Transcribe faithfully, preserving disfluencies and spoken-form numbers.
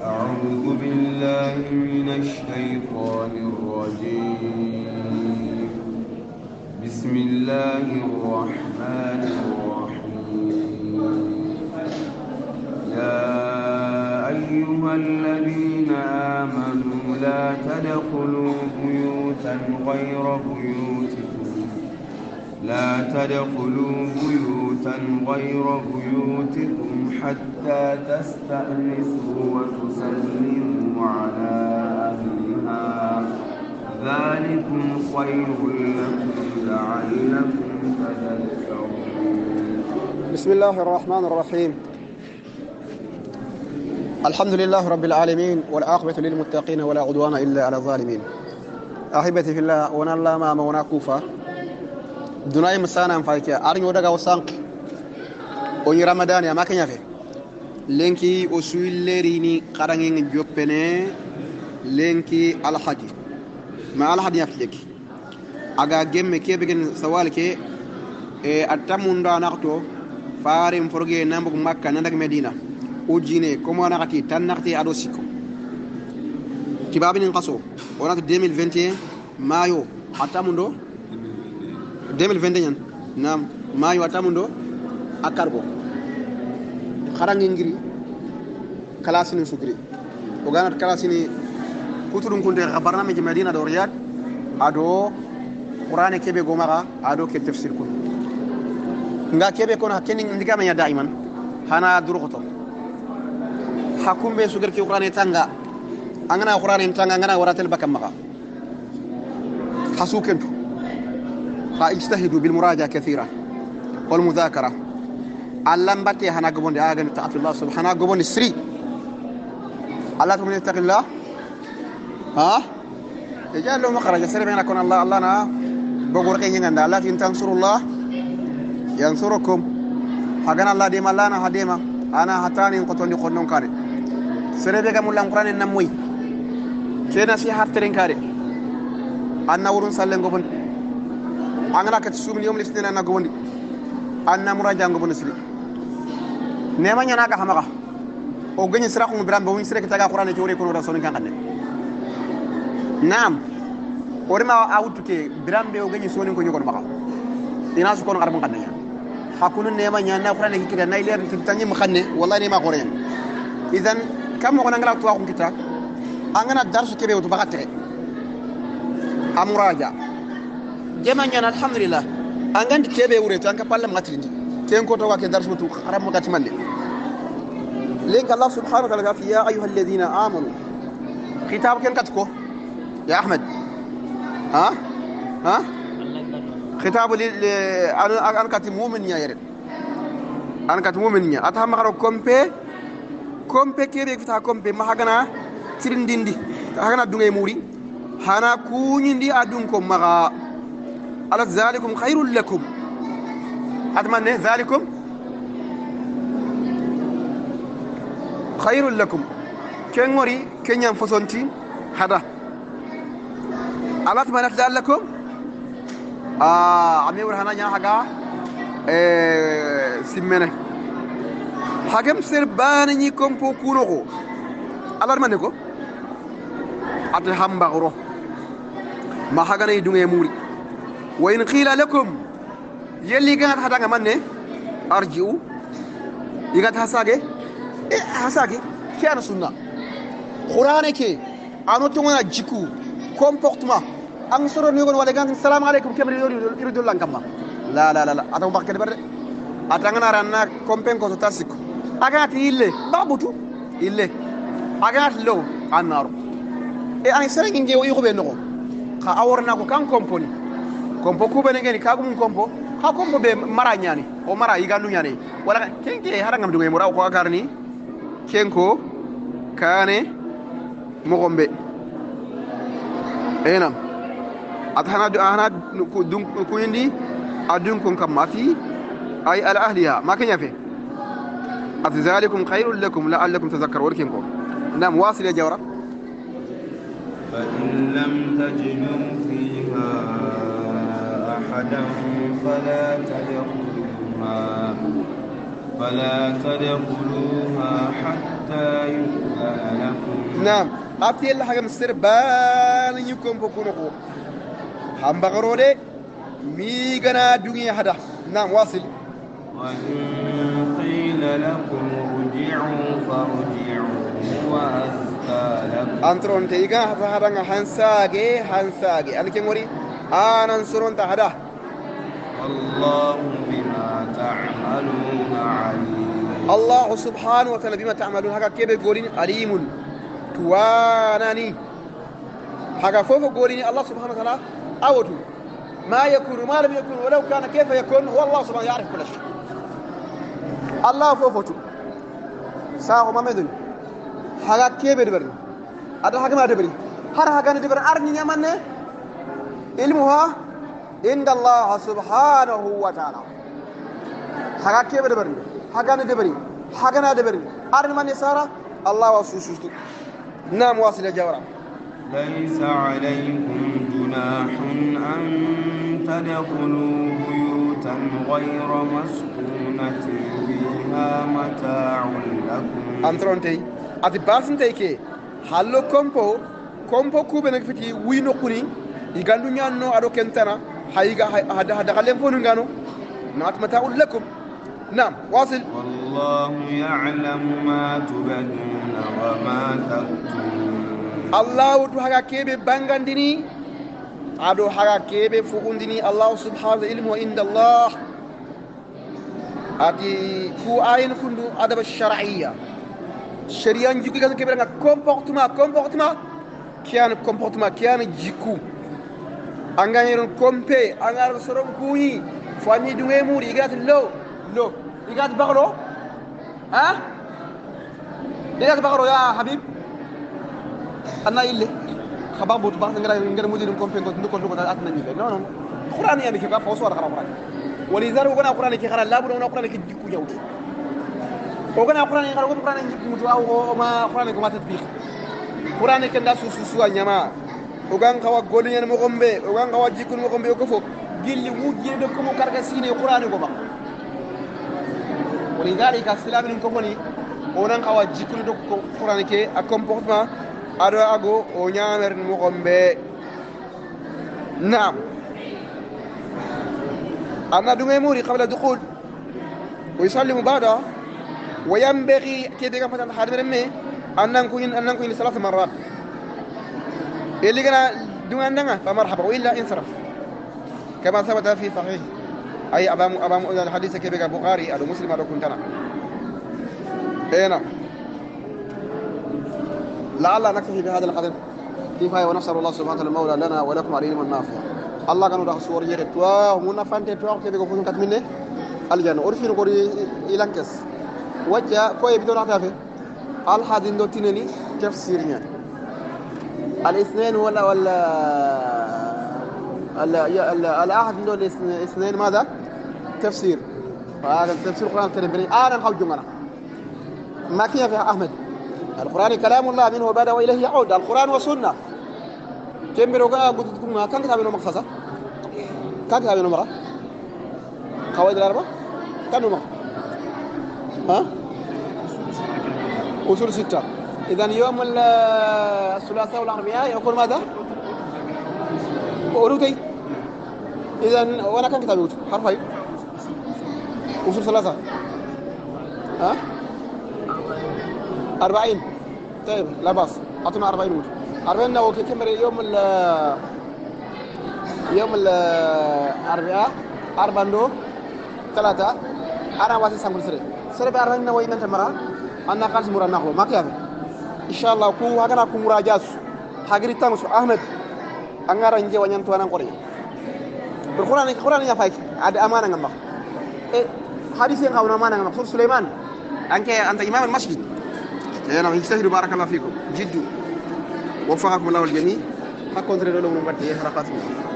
أعوذ بالله من الشيطان الرجيم. بسم الله الرحمن الرحيم. يا أيها الذين آمنوا لا تدخلوا بيوتا غير بيوتكم لا تدخلوا بيوتا غير بيوتكم حتى تستأنسوا وتسلموا على أهلها ذلكم خير لكم لعلكم تذكرون. بسم الله الرحمن الرحيم. الحمد لله رب العالمين والعاقبة للمتقين ولا عدوان إلا على الظالمين. أحبتي في الله ونالله ما مونا كوفا دوناي مسانا فايكا أرنيو دغا وسانك أوني رمضان يا ماكن يافي لينكي أسويل ليريني قرانين جوبني لينكي الحاجي ما الحاجي يافليك أغا جيم كي بيجن سوالك أتامون دا نقطو فارم فرغي نامبك مكة ندك مدينة ujine komo nakati tan nakati ado siko kibabini nkaso onat deux mille vingt et un mayo atamundo deux mille vingt et un nam mayo atamundo akargo kharangi ngiri kalasini sugri oganat kalasini kutudum kunde barnamij medina do riyad ado qur'ane kebe gomara ado ke tafsir kun nga kebe kon hakeni ndigama ya daiman hana duruqto حكم بسجر كي قرآن تانغا أنا قرآن تانغا أنا ورات البكم مغا حسوك أنتو فاجتهدوا بالمراجعة كثيرة والمذاكرة علم بتي هنا قبون دي آغن تعطي الله سبحانه قبون السري الله تمني اتق الله ها يجعل له مخرج سري بينكم الله الله نا بقول كي عند الله إن تنصروا الله ينصركم حقنا الله ديما الله أنا هديما أنا هتاني قطوني قنون كاري سربي كم لام قرآن النموي كنا في حرتين كاري أنا ورون سالن قبون أنا كتسوم اليوم الاثنين أنا قبون أنا مراجع قبون سري نعم ينا كهمغا أوجني سرقهم برام بوين سرق تجا قرآن توري كونوا رسولين كان قدنا نعم أورما أوتك برام بوجني سونين كونوا كونوا بقى الناس كونوا قربون قدنا حكون نعم ينا قرآن كذا نايلر تاني مخنة والله نعم قرآن إذن كم وقنا نقرأ تواقم كتاب أنا الدرس كبير وتبغته أمراجع جمعنا الحمد لله أنا كبير وريت أنا كبار لم أتريني كم كنت واقع درس وتو خراب مكتمل لينك الله سبحانه وتعالى يا أيها الذين آمنوا كتاب كم كتكو يا أحمد ها ها كتاب ل أنا أنا كاتب مؤمن يا يرد أنا كاتب مؤمن يا أتهم مقرأ كمبي كمبي كيري فتا كمبي ما هغنا ترنديندي هغنا دونغي موري هانا كونيندي ادونكم مغا على ذلكم خير لكم اتمنى ذلكم خير لكم كين موري كينيام فوسونتي هذا على اتمنى ذلكم اه امي ورهنا نيا هغا ا سيمنه حكم سرباني كم بوكونو على المنكو أتهم بغرو ما حقنا يدوم يموري وإن قيل لكم يلي كانت هذا كمان أرجو يقعد حساقي إيه حساقي كيان سنة قرآنك أنا تونا جيكو comportement أنصر نيجون ولا كان السلام عليكم كم يريد يريد الله كم لا لا لا لا أتوم بحكي برد أتعنا رانا كومبين كوتو تاسيكو أكانت إله بابوتو إله أكانت لو النار إيه أنا سرقة إنجي ويخو بينو خا أورنا كو كان كومبوني كومبو كوبا نجني كاغم كومبو خا كومبو بمرا نياني أو مرا يغانو نياني ولا كين كي هرانغام دوغي مرا كو أكارني كين كو كاني مغمبي إيه نعم أتحنا أنا دون كويندي أدونكم كم ما في أي على أهلها ما كان يفي أذلكم خير لكم لعلكم تذكرون ولكنكم نعم واصل يا جورا فإن لم تجدوا فيها أحدا فلا تدخلوها فلا تدخلوها حتى يؤذن لكم نعم أبتي الله حاجة مستر بان يكون بكونكو هم بغرودة ميغنا دنيا هذا نعم واصل وإن قيل لكم ارجعوا فارجعوا هو أزكى لكم أنترون تيجا فهذا هنساجي هنساجي أنا كموري أنا نصرون تهدا والله بما تعملون عليم الله سبحانه وتعالى بما تعملون هكا كيف يقولين عليم تواناني هكا فوق يقولين الله سبحانه وتعالى أوتو ما يكون ما لم يكن ولو كان كيف يكون هو الله سبحانه يعرف كل شيء الله فوفوتو ساقو ما مدن هكا كيف يدبرني هذا هكا ما يدبرني هذا هكا يدبرني أرني يمنى علمها عند الله سبحانه وتعالى هكا كيف يدبرني هكا يدبرني هكا يدبرني أرني من يسارة الله وسوسوستو نعم واصل يا جورا ليس عليكم جناح أن تدخلوا بيوتا غير مسكونة فيها متاع لكم أنترونتي أتي باسنتي كي حلو كومبو كومبو كوبنك فتي وينو كوني يغاندو نيانو أدو كنتنا هايغا هذا هذا خليهم فونو غانو نات متاع لكم نعم واصل والله يعلم ما تبدون وما تكتمون الله ودو حاجة كيبي بانغانديني أدو حاجة كيبي فوقنديني الله سبحانه علمه عند الله أتي كو آين كندو أدب الشرعية شريان جيكو كان كبيرنا كومبورتما كومبورتما كيان كومبورتما كيان جيكو أنغانيرون كومبي أنغار سرم كوني فاني دوغي موري يغات لو لو يغات بغلو ها يغات بغلو يا حبيب أنا إلي خباب بوت بان نغرا نغرا مودي كومبي كنت نكون نكون أتنا نيبه نو نو القرآن يعني كيف فوسوا على القرآن ولذلك وقنا القرآن كي خرا لا بد وقنا القرآن كي جيكو يوت وقنا القرآن يقرأ وقنا القرآن يجيكو أو ما القرآن كما تطبيق القرآن كندا سوسوا نيما وقان كوا غولين مغمبه وقان كوا جيكو مغمبه وكفو جيل وجي دكم كارغا سيني القرآن كما ولذلك السلام من كوموني ونان كوا جيكو دكم القرآن كي أكمبورتمان أدو أغو ونيامر مغمبه نعم أما دون يموري قبل الدخول ويسلم بعده وينبغي كده كما مثلا حد من مي أن نكون أن نكون ثلاث مرات اللي كنا دون أننا فمرحبا وإلا انصرف كما ثبت في صحيح أي أبام أبام الحديث كبير البخاري أو مسلم أو كنتنا هنا لعل نكتفي بهذا القدر كفاية ونسأل الله سبحانه وتعالى المولى لنا ولكم على علم النافع الله كانوا ده صور يرد توا ومنا فانت توا كيف يكون كاتمينه الجنة أرفين قري إلانكس وجه كوي بدون عتافة الحادين دو تنيني تفسيرنا الاثنين ولا ولا ال الأحد دو الاثنين ماذا تفسير هذا تفسير القرآن الكريم أنا نخوض جمعنا ما كيف يا أحمد القرآن كلام الله منه بدأ وإليه يعود القرآن والسنة كم بيروقا قلت لكم كم كتابين مخصصة كم كتابين مرة قواعد الأربعة كم مرة ها أصول ستة إذن يوم الثلاثاء والأربعاء يقول ماذا أولوتي إذن وأنا كم كتابين حرفين أصول ثلاثة ها أربعين طيب لا باس أعطونا أربعين وجه أربعين لو كمل يوم ال يوم الأربعاء أربعين دو ثلاثة أنا واسي سامر سري سري بأربعين نوعي من تمرة أنا قال سمورا نخلو ما كيف إن شاء الله كو هكذا كو مراجعس هاجري تامس أحمد أنغار إنجي وانيان توانا قري بالقرآن القرآن يا فايك ada أمانة نعم إيه حديث yang kau أمانة نعم سور سليمان أنك أنت إمام المسجد أنا مجتهد بارك الله فيكم جد وفقكم الله الجميع ما كنت ردوا من بدي حركاتكم